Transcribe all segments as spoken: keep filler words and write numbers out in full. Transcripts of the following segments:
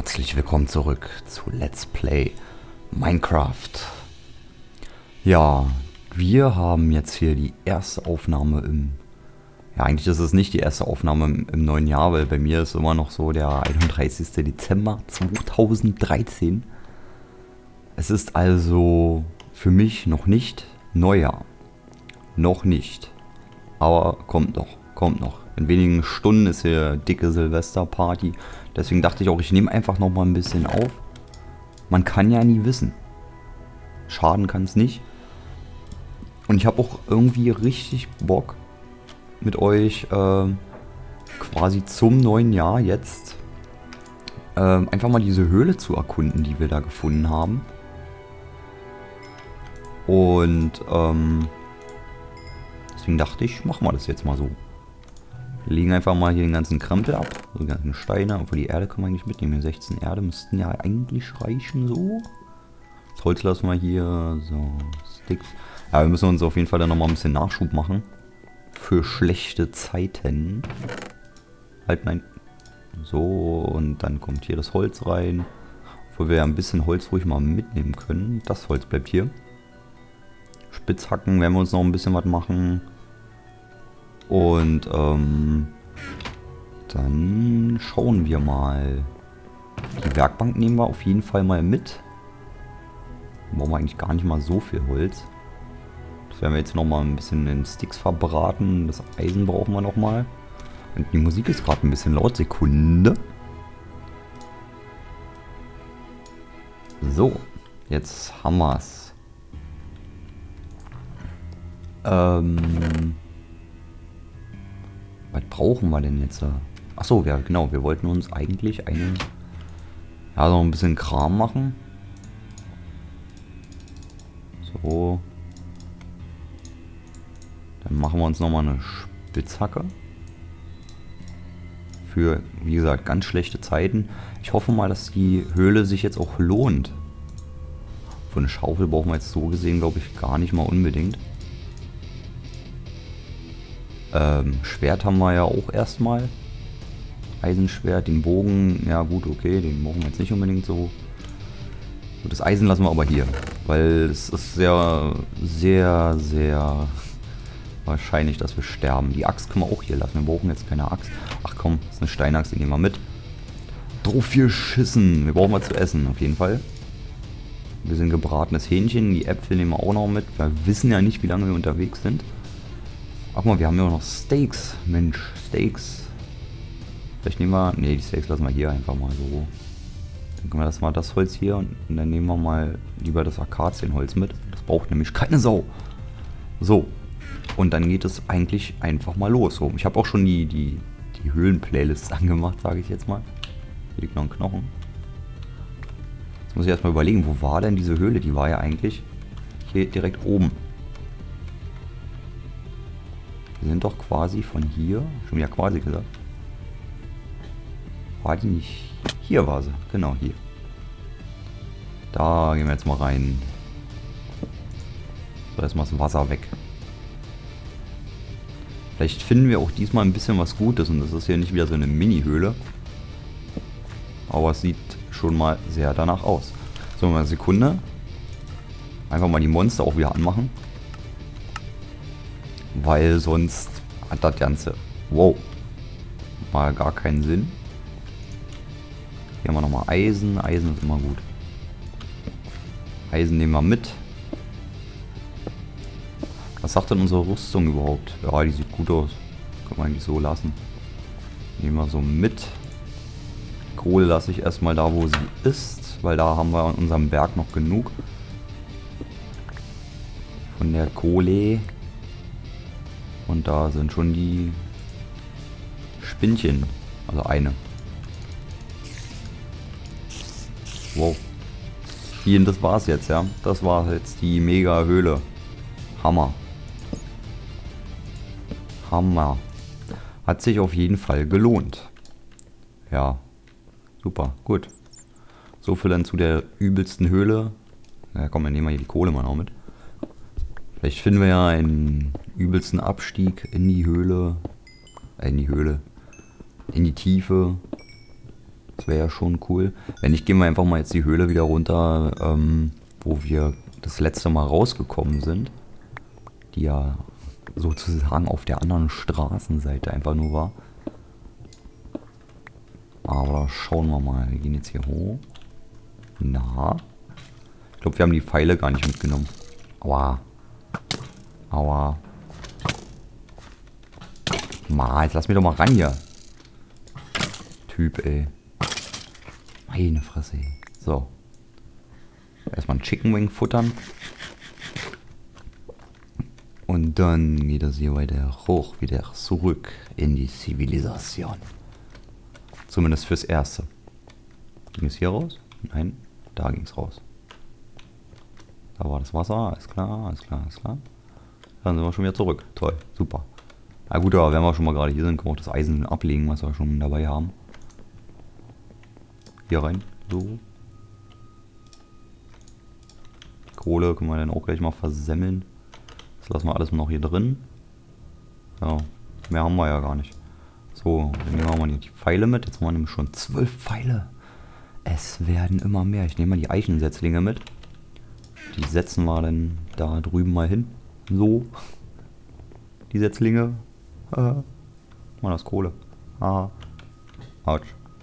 Herzlich willkommen zurück zu Let's Play Minecraft. Ja, wir haben jetzt hier die erste Aufnahme im... Ja, eigentlich ist es nicht die erste Aufnahme im, im neuen Jahr, weil bei mir ist immer noch so der einunddreißigste Dezember zweitausenddreizehn. Es ist also für mich noch nicht Neujahr. Noch nicht. Aber kommt noch, kommt noch. In wenigen Stunden ist hier dicke Silvesterparty. Deswegen dachte ich auch, ich nehme einfach noch mal ein bisschen auf. Man kann ja nie wissen. Schaden kann es nicht. Und ich habe auch irgendwie richtig Bock, mit euch äh, quasi zum neuen Jahr jetzt äh, einfach mal diese Höhle zu erkunden, die wir da gefunden haben. Und ähm, deswegen dachte ich, machen wir das jetzt mal so. Wir legen einfach mal hier den ganzen Krempel ab. So die ganzen Steine. Obwohl die Erde können wir eigentlich mitnehmen. sechzehn Erde müssten ja eigentlich reichen so. Das Holz lassen wir hier. So, Sticks. Ja, wir müssen uns auf jeden Fall dann nochmal ein bisschen Nachschub machen. Für schlechte Zeiten. Halt, nein. So, und dann kommt hier das Holz rein. Obwohl wir ja ein bisschen Holz ruhig mal mitnehmen können. Das Holz bleibt hier. Spitzhacken werden wir uns noch ein bisschen was machen. Und ähm, dann schauen wir mal. Die Werkbank nehmen wir auf jeden Fall mal mit. Da brauchen wir eigentlich gar nicht mal so viel Holz. Das werden wir jetzt noch mal ein bisschen in Sticks verbraten. Das Eisen brauchen wir noch mal. Und die Musik ist gerade ein bisschen laut. Sekunde. So, jetzt haben wir es. Ähm... Was brauchen wir denn jetzt? Achso, ja genau, wir wollten uns eigentlich eine, ja, so ein bisschen Kram machen. So. Dann machen wir uns nochmal eine Spitzhacke. Für, wie gesagt, ganz schlechte Zeiten. Ich hoffe mal, dass die Höhle sich jetzt auch lohnt. Für eine Schaufel brauchen wir jetzt so gesehen, glaube ich, gar nicht mal unbedingt. Ähm, Schwert haben wir ja auch erstmal. Eisenschwert, den Bogen, ja gut, okay, den brauchen wir jetzt nicht unbedingt so. Und das Eisen lassen wir aber hier, weil es ist sehr, sehr, sehr wahrscheinlich, dass wir sterben. Die Axt können wir auch hier lassen, wir brauchen jetzt keine Axt. Ach komm, das ist eine Steinaxt, die nehmen wir mit. Drauf geschissen, wir brauchen was zu essen, auf jeden Fall. Ein bisschen gebratenes Hähnchen, die Äpfel nehmen wir auch noch mit. Wir wissen ja nicht, wie lange wir unterwegs sind. Ach mal, wir haben ja auch noch Steaks. Mensch, Steaks. Vielleicht nehmen wir... Ne, die Steaks lassen wir hier einfach mal so. Dann können wir das mal das Holz hier und dann nehmen wir mal lieber das Akazienholz mit. Das braucht nämlich keine Sau. So. Und dann geht es eigentlich einfach mal los. So, ich habe auch schon die, die, die Höhlen-Playlist angemacht, sage ich jetzt mal. Hier liegt noch ein Knochen. Jetzt muss ich erstmal überlegen, wo war denn diese Höhle? Die war ja eigentlich hier direkt oben. Wir sind doch quasi von hier, schon wieder quasi gesagt. War die nicht? Hier war sie, genau hier. Da gehen wir jetzt mal rein. So, erstmal das Wasser weg. Vielleicht finden wir auch diesmal ein bisschen was Gutes und das ist hier nicht wieder so eine Mini-Höhle. Aber es sieht schon mal sehr danach aus. So, mal eine Sekunde. Einfach mal die Monster auch wieder anmachen. Weil sonst hat das Ganze, wow, mal gar keinen Sinn. Hier haben wir nochmal Eisen. Eisen ist immer gut. Eisen nehmen wir mit. Was sagt denn unsere Rüstung überhaupt? Ja, die sieht gut aus. Können wir eigentlich so lassen. Nehmen wir so mit. Kohle lasse ich erstmal da, wo sie ist. Weil da haben wir in unserem Berg noch genug. Von der Kohle. Und da sind schon die Spinnchen. Also eine. Wow. Hier, das war's jetzt, ja. Das war jetzt die Mega-Höhle. Hammer. Hammer. Hat sich auf jeden Fall gelohnt. Ja. Super, gut. So viel dann zu der übelsten Höhle. Ja komm, dann nehmen wir hier die Kohle mal noch mit. Vielleicht finden wir ja einen übelsten Abstieg in die Höhle. Äh, in die Höhle. In die Tiefe. Das wäre ja schon cool. Wenn nicht, gehen wir einfach mal jetzt die Höhle wieder runter, ähm, wo wir das letzte Mal rausgekommen sind. Die ja sozusagen auf der anderen Straßenseite einfach nur war. Aber schauen wir mal. Wir gehen jetzt hier hoch. Na. Ich glaube, wir haben die Pfeile gar nicht mitgenommen. Aua. Aua. Ma, jetzt lass mich doch mal ran hier. Typ, ey. Meine Fresse, ey. So. Erstmal ein Chicken Wing futtern. Und dann geht das hier weiter hoch, wieder zurück in die Zivilisation. Zumindest fürs Erste. Ging es hier raus? Nein, da ging es raus. Da war das Wasser, alles klar, alles klar, alles klar. Dann sind wir schon wieder zurück. Toll, super. Na gut, aber wenn wir schon mal gerade hier sind, können wir auch das Eisen ablegen, was wir schon dabei haben. Hier rein, so. Die Kohle können wir dann auch gleich mal versemmeln. Das lassen wir alles noch hier drin. Ja, mehr haben wir ja gar nicht. So, dann nehmen wir mal die Pfeile mit. Jetzt haben wir nämlich schon zwölf Pfeile. Es werden immer mehr. Ich nehme mal die Eichensetzlinge mit. Die setzen wir dann da drüben mal hin. So. Die Setzlinge. Aha. Mal das Kohle. Aha. Autsch.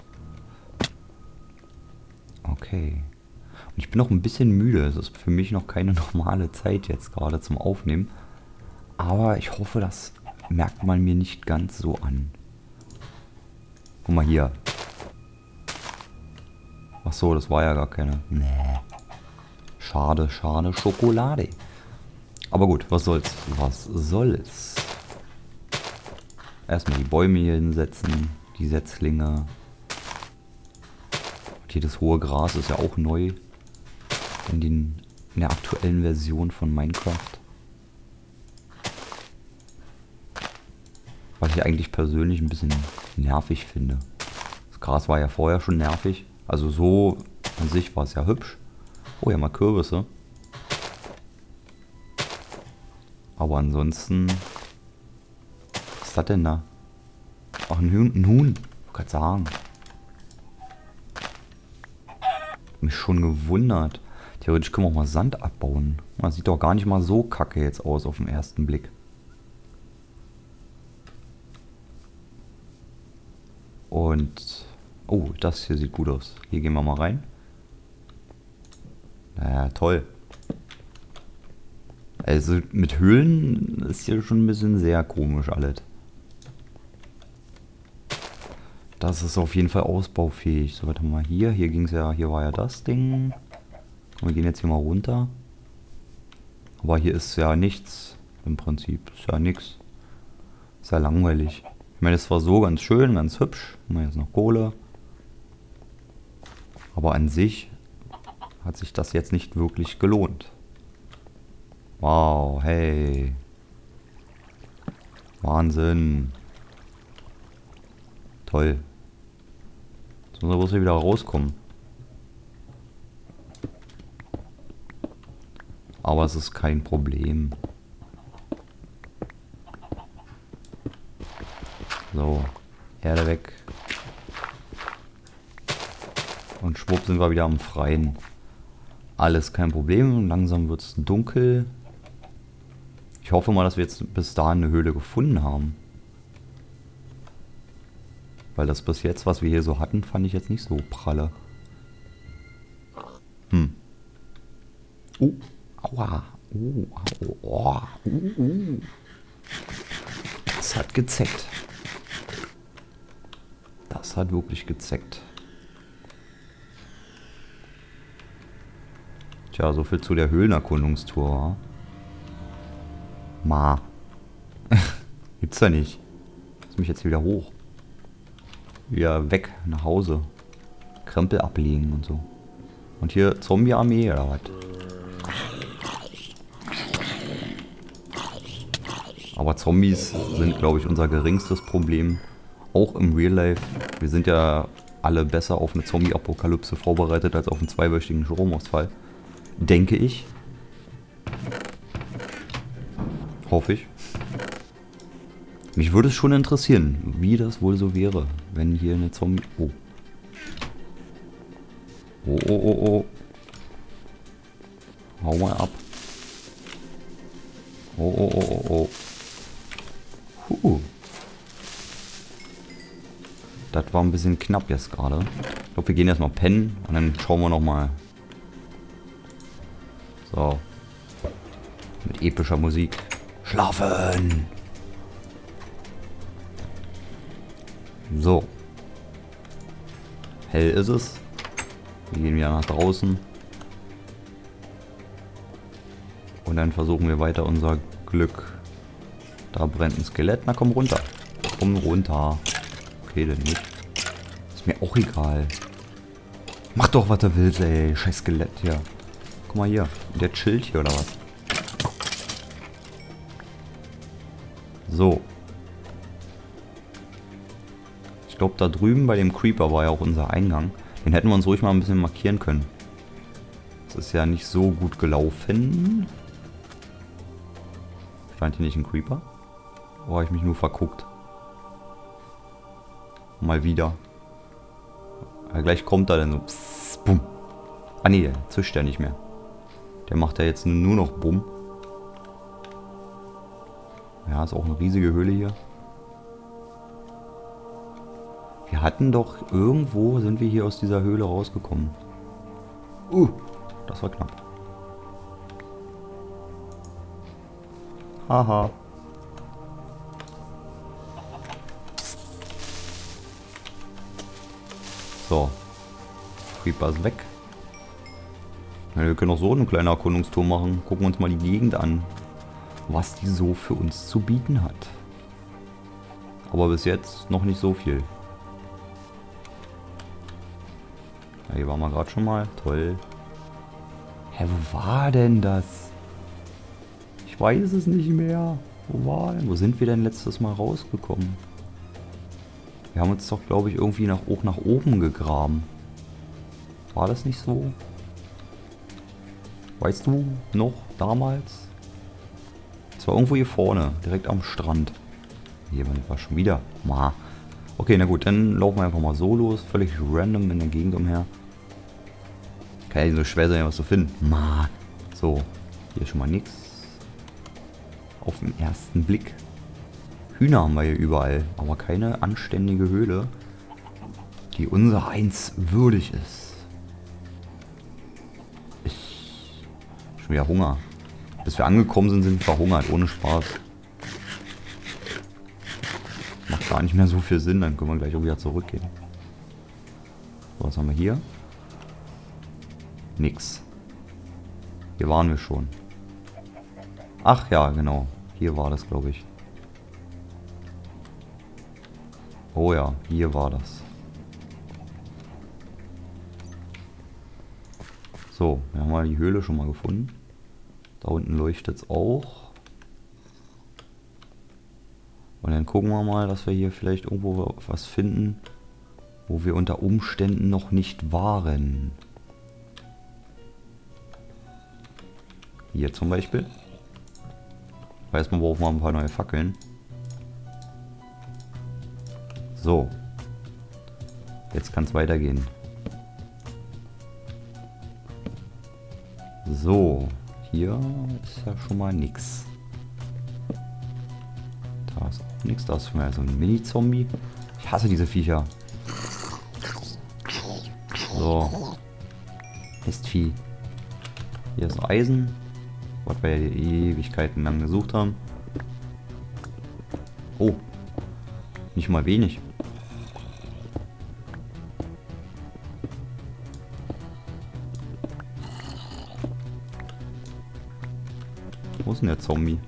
Okay. Und ich bin noch ein bisschen müde. Es ist für mich noch keine normale Zeit jetzt gerade zum Aufnehmen. Aber ich hoffe, das merkt man mir nicht ganz so an. Guck mal hier. Ach so, das war ja gar keine. Nee. Schade, schade, Schokolade. Aber gut, was soll's? Was soll's? Erstmal die Bäume hier hinsetzen. Die Setzlinge. Und hier das hohe Gras ist ja auch neu. In, den, in der aktuellen Version von Minecraft. Was ich eigentlich persönlich ein bisschen nervig finde. Das Gras war ja vorher schon nervig. Also so an sich war es ja hübsch. Oh ja, mal Kürbisse. Aber ansonsten... Was ist das denn da? Ach, ein Huhn. Ein Huhn. Ich kann sagen. Mich schon gewundert. Theoretisch können wir auch mal Sand abbauen. Das sieht doch gar nicht mal so kacke jetzt aus auf den ersten Blick. Und... Oh, das hier sieht gut aus. Hier gehen wir mal rein. Naja, toll. Also mit Höhlen ist hier schon ein bisschen sehr komisch alles. Das ist auf jeden Fall ausbaufähig. So, warte mal hier. Hier ging es ja, hier war ja das Ding. Wir gehen jetzt hier mal runter. Aber hier ist ja nichts im Prinzip. Ist ja nichts. Ist ja langweilig. Ich meine, das war so ganz schön, ganz hübsch. Haben wir jetzt noch Kohle. Aber an sich hat sich das jetzt nicht wirklich gelohnt. Wow, hey. Wahnsinn. Toll. Jetzt müssen wir bloß hier wieder rauskommen. Aber es ist kein Problem. So, Erde weg. Und schwupp sind wir wieder am Freien. Alles kein Problem. Langsam wird es dunkel. Ich hoffe mal, dass wir jetzt bis dahin eine Höhle gefunden haben. Weil das bis jetzt, was wir hier so hatten, fand ich jetzt nicht so pralle. Hm. Oh. Aua. Oh. Oh. Oh. Oh. Das hat gezeckt. Das hat wirklich gezeckt. Tja, so viel zu der Höhlenerkundungstour. Ma. Gibt's ja nicht. Lass mich jetzt wieder hoch. Wieder weg, nach Hause. Krempel ablegen und so. Und hier Zombie-Armee oder was? Aber Zombies sind, glaube ich, unser geringstes Problem. Auch im Real Life. Wir sind ja alle besser auf eine Zombie-Apokalypse vorbereitet als auf einen zweiwöchigen Stromausfall. Denke ich. Hoffe ich. Mich würde es schon interessieren, wie das wohl so wäre, wenn hier eine Zombie... Oh. Oh, oh, oh, oh. Hau mal ab. Oh, oh, oh, oh, oh. Huh. Das war ein bisschen knapp jetzt gerade. Ich glaube, wir gehen erstmal pennen und dann schauen wir nochmal. So. Mit epischer Musik. Schlafen! So. Hell ist es. Wir gehen wieder nach draußen. Und dann versuchen wir weiter unser Glück. Da brennt ein Skelett. Na komm runter. Komm runter. Okay, dann nicht. Ist mir auch egal. Mach doch, was du willst, ey. Scheiß Skelett hier. Guck mal hier. Der chillt hier, oder was? So. Ich glaube, da drüben bei dem Creeper war ja auch unser Eingang. Den hätten wir uns ruhig mal ein bisschen markieren können. Das ist ja nicht so gut gelaufen. Stand hier nicht ein Creeper? Oder habe ich mich nur verguckt? Mal wieder. Ja, gleich kommt er dann so. Psst, bumm. Ah ne, der zischt ja nicht mehr. Der macht ja jetzt nur noch bumm. Ja, ist auch eine riesige Höhle hier. Wir hatten doch irgendwo, sind wir hier aus dieser Höhle rausgekommen. Uh, das war knapp. Haha. So. Creeper ist weg. Ja, wir können auch so eine kleine Erkundungstour machen. Gucken uns mal die Gegend an. Was die so für uns zu bieten hat. Aber bis jetzt noch nicht so viel. Ja, hier waren wir gerade schon mal. Toll. Hä, wo war denn das? Ich weiß es nicht mehr. Wo war denn? Wo sind wir denn letztes Mal rausgekommen? Wir haben uns doch, glaube ich, irgendwie nach, auch nach oben gegraben. War das nicht so? Weißt du noch damals? Es war irgendwo hier vorne, direkt am Strand. Hier war schon wieder. Ma. Okay, na gut, dann laufen wir einfach mal so los. Völlig random in der Gegend umher. Kann ja nicht so schwer sein, was zu finden. Ma. So, hier ist schon mal nichts. Auf den ersten Blick. Hühner haben wir hier überall, aber keine anständige Höhle, die unser eins würdig ist. Ich schon wieder Hunger. Bis wir angekommen sind, sind wir verhungert, ohne Spaß. Macht gar nicht mehr so viel Sinn, dann können wir gleich auch wieder zurückgehen. So, was haben wir hier? Nix. Hier waren wir schon. Ach ja, genau. Hier war das, glaube ich. Oh ja, hier war das. So, wir haben mal die Höhle schon mal gefunden. Da unten leuchtet es auch. Und dann gucken wir mal, dass wir hier vielleicht irgendwo was finden, wo wir unter Umständen noch nicht waren. Hier zum Beispiel. Weiß man, brauchen wir ein paar neue Fackeln. So. Jetzt kann es weitergehen. So. Hier ist ja schon mal nix. Da ist auch nichts. Da ist schon mal so ein Mini-Zombie. Ich hasse diese Viecher. So. Mistvieh. Hier ist Eisen. Was wir ja die Ewigkeiten lang gesucht haben. Oh. Nicht mal wenig. Wo ist denn der Zombie?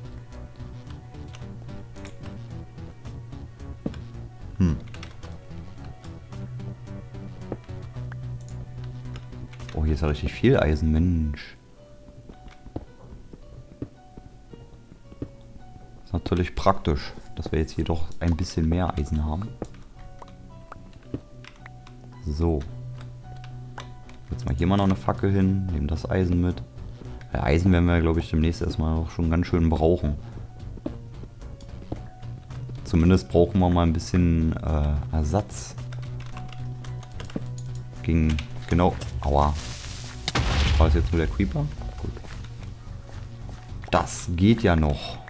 Hm. Oh, hier ist ja richtig viel Eisen, Mensch. Ist natürlich praktisch, dass wir jetzt hier doch ein bisschen mehr Eisen haben. So. Jetzt mal hier mal noch eine Fackel hin, nehmen das Eisen mit. Ja, Eisen werden wir, glaube ich, demnächst erstmal auch schon ganz schön brauchen. Zumindest brauchen wir mal ein bisschen äh, Ersatz gegen Genau. Aua. War das jetzt nur der Creeper? Gut. Das geht ja noch.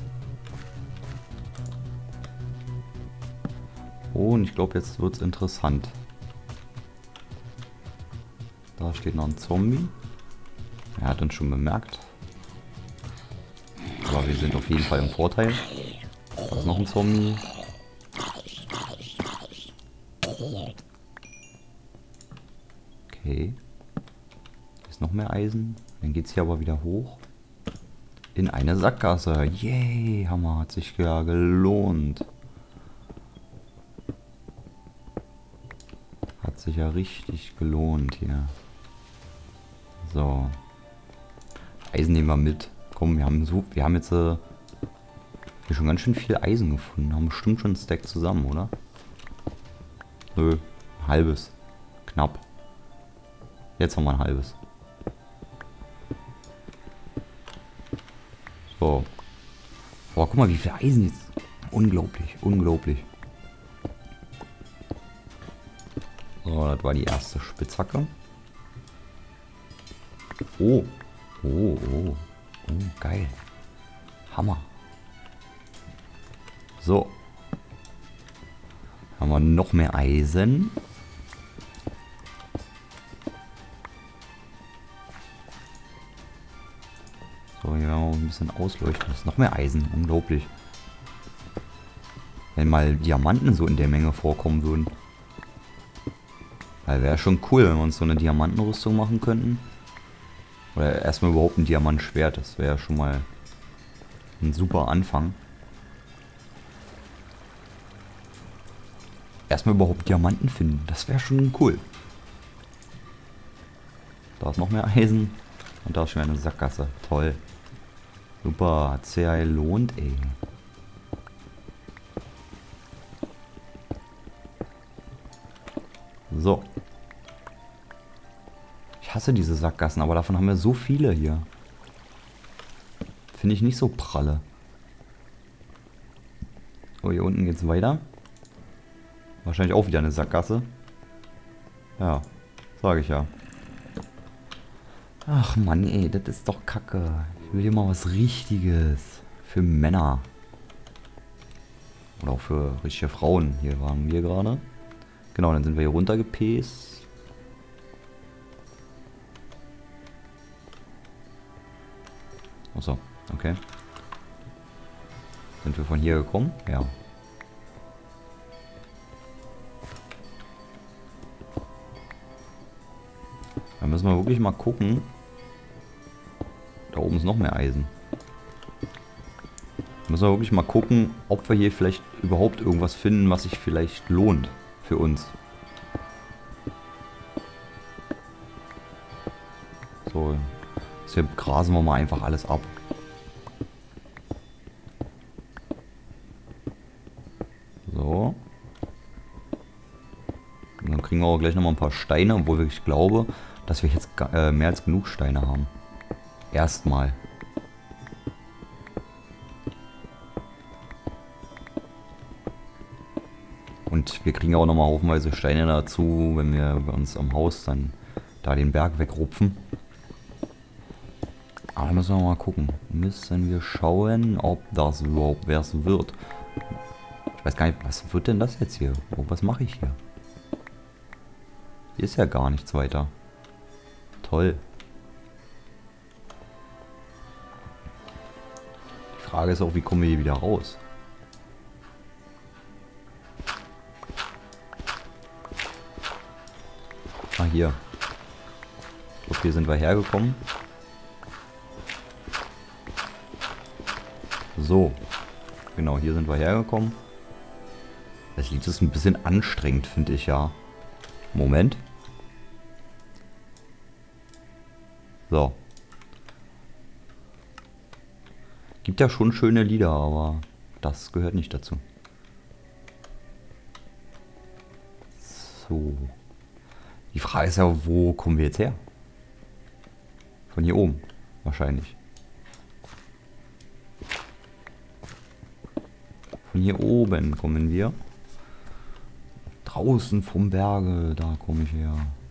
Oh, und ich glaube, jetzt wird es interessant. Da steht noch ein Zombie. Er hat uns schon bemerkt. Aber wir sind auf jeden Fall im Vorteil. Da ist noch ein Zombie. Okay. Hier ist noch mehr Eisen. Dann geht es hier aber wieder hoch. In eine Sackgasse. Yay, Hammer. Hat sich ja gelohnt. Hat sich ja richtig gelohnt hier. So. Eisen nehmen wir mit. Komm, wir haben so, wir haben jetzt äh, hier schon ganz schön viel Eisen gefunden. Haben bestimmt schon ein Stack zusammen, oder? Nö, ein halbes. Knapp. Jetzt haben wir ein halbes. So. Boah, guck mal, wie viel Eisen jetzt. Unglaublich, unglaublich. So, das war die erste Spitzhacke. Oh. Oh, oh. Oh, geil. Hammer. So. Haben wir noch mehr Eisen. So, hier werden wir ein bisschen ausleuchten. Das ist noch mehr Eisen. Unglaublich. Wenn mal Diamanten so in der Menge vorkommen würden. Weil wäre schon cool, wenn wir uns so eine Diamantenrüstung machen könnten. Oder erstmal überhaupt ein Diamantschwert. Das wäre schon mal ein super Anfang. Erstmal überhaupt Diamanten finden. Das wäre schon cool. Da ist noch mehr Eisen. Und da ist schon eine Sackgasse. Toll. Super. Hat sich ja gelohnt, ey. So. Ich hasse diese Sackgassen, aber davon haben wir so viele hier. Finde ich nicht so pralle. Oh, hier unten geht es weiter. Wahrscheinlich auch wieder eine Sackgasse. Ja, sage ich ja. Ach Mann, ey, das ist doch kacke. Ich will hier mal was Richtiges. Für Männer. Oder auch für richtige Frauen. Hier waren wir gerade. Genau, dann sind wir hier runtergepäst. Achso, okay. Sind wir von hier gekommen? Ja. Da müssen wir wirklich mal gucken. Da oben ist noch mehr Eisen. Da müssen wir wirklich mal gucken, ob wir hier vielleicht überhaupt irgendwas finden, was sich vielleicht lohnt für uns. So, jetzt hier grasen wir mal einfach alles ab. So. Und dann kriegen wir auch gleich nochmal ein paar Steine, obwohl ich glaube, dass wir jetzt äh, mehr als genug Steine haben. Erstmal. Und wir kriegen auch nochmal haufenweise Steine dazu, wenn wir bei uns am Haus dann da den Berg wegrupfen. Aber da müssen wir mal gucken. Müssen wir schauen, ob das überhaupt was wird. Ich weiß gar nicht, was wird denn das jetzt hier? Oh, was mache ich hier? Hier ist ja gar nichts weiter. Toll. Die Frage ist auch, wie kommen wir hier wieder raus? Ah, hier. Ich glaube, hier sind wir hergekommen. So. Genau, hier sind wir hergekommen. Das Lied ist ein bisschen anstrengend, finde ich ja. Moment. So. Gibt ja schon schöne Lieder, aber das gehört nicht dazu. So. Die Frage ist ja, wo kommen wir jetzt her? Von hier oben, wahrscheinlich. Von hier oben kommen wir. Draußen vom Berge, da komme ich her.